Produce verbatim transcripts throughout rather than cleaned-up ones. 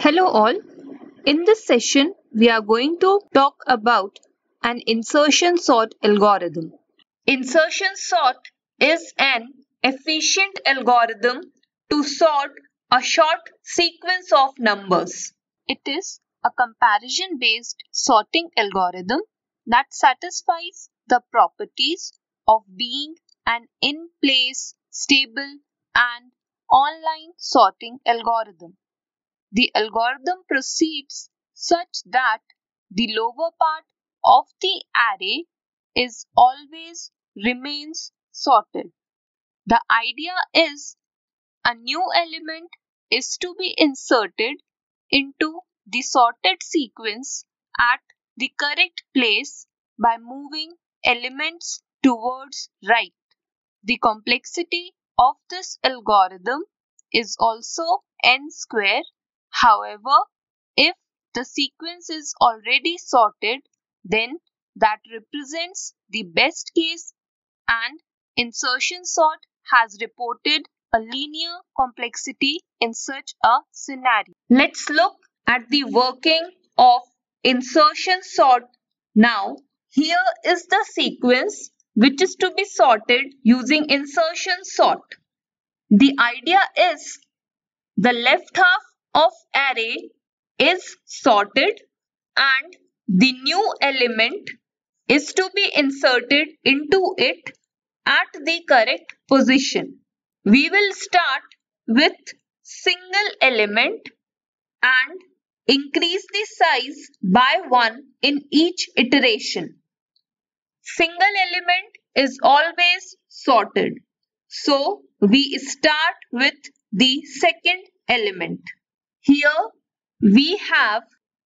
Hello all. In this session, we are going to talk about an insertion sort algorithm. Insertion sort is an efficient algorithm to sort a short sequence of numbers. It is a comparison-based sorting algorithm that satisfies the properties of being an in-place, stable, and online sorting algorithm. The algorithm proceeds such that the lower part of the array is always remains sorted. The idea is a new element is to be inserted into the sorted sequence at the correct place by moving elements towards right. The complexity of this algorithm is also n square. However, if the sequence is already sorted, then that represents the best case, and insertion sort has reported a linear complexity in such a scenario. Let's look at the working of insertion sort now. Here is the sequence which is to be sorted using insertion sort. The idea is the left half of array is sorted and the new element is to be inserted into it at the correct position. We will start with single element and increase the size by one in each iteration. Single element is always sorted. So we start with the second element. Here we have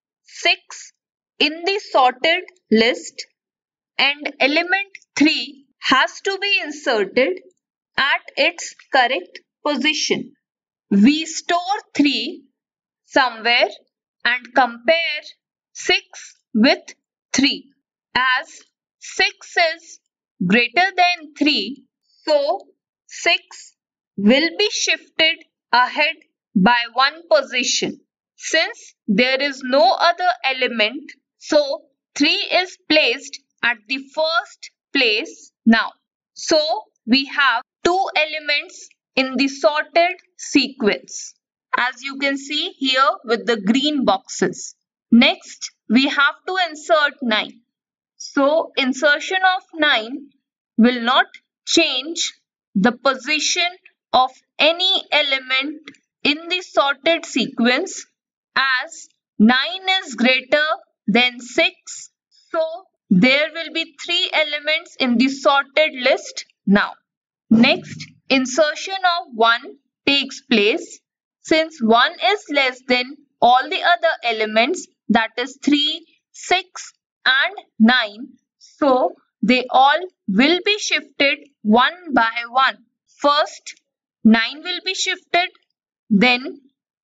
six in the sorted list and element three has to be inserted at its correct position. We store three somewhere and compare six with three. As six is greater than three, so six will be shifted ahead by one position. Since there is no other element, so three is placed at the first place now. So we have two elements in the sorted sequence, as you can see here with the green boxes. Next, we have to insert nine. So insertion of nine will not change the position of any element in the sorted sequence, as nine is greater than six. So there will be three elements in the sorted list now. Next, insertion of one takes place. Since one is less than all the other elements, that is three, six and nine, so they all will be shifted one by one. First, nine will be shifted, then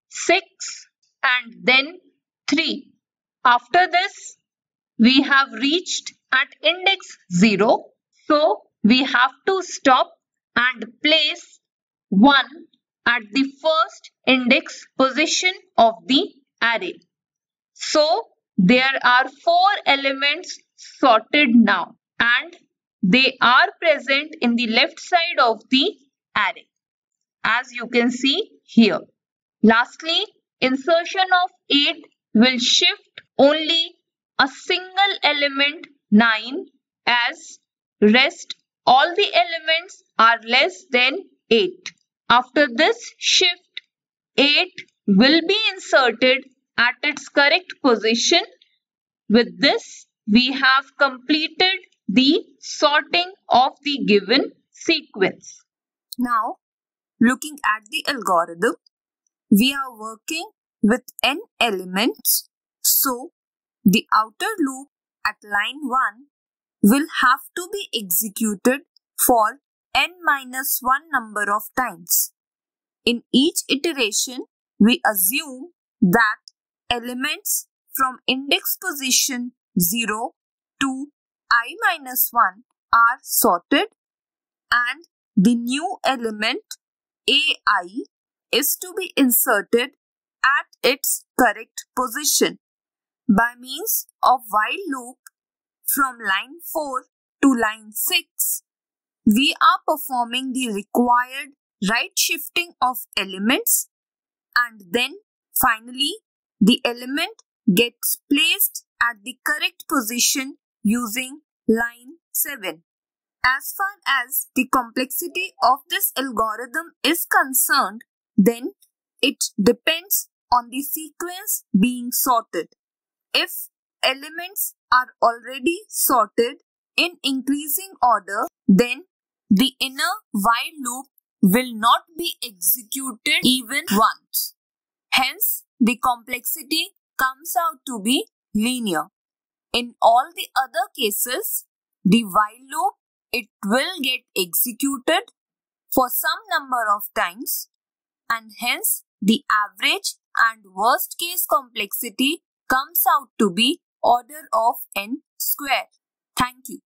six and then three. After this, we have reached at index zero, so we have to stop and place one at the first index position of the array. So there are four elements sorted now and they are present in the left side of the array, as you can see here. Lastly, insertion of eight will shift only a single element nine, as rest all the elements are less than eight. After this shift, eight will be inserted at its correct position. With this, we have completed the sorting of the given sequence. Now, looking at the algorithm, we are working with n elements, so the outer loop at line one will have to be executed for n minus one number of times. In each iteration, we assume that elements from index position zero to I minus one are sorted and the new element A I is to be inserted at its correct position. By means of while loop from line four to line six, we are performing the required right shifting of elements, and then finally the element gets placed at the correct position using line seven. As far as the complexity of this algorithm is concerned, then it depends on the sequence being sorted. If elements are already sorted in increasing order, then the inner while loop will not be executed even once. Hence, the complexity comes out to be linear. In all the other cases, the while loop, it will get executed for some number of times, and hence the average and worst case complexity comes out to be order of n square. Thank you.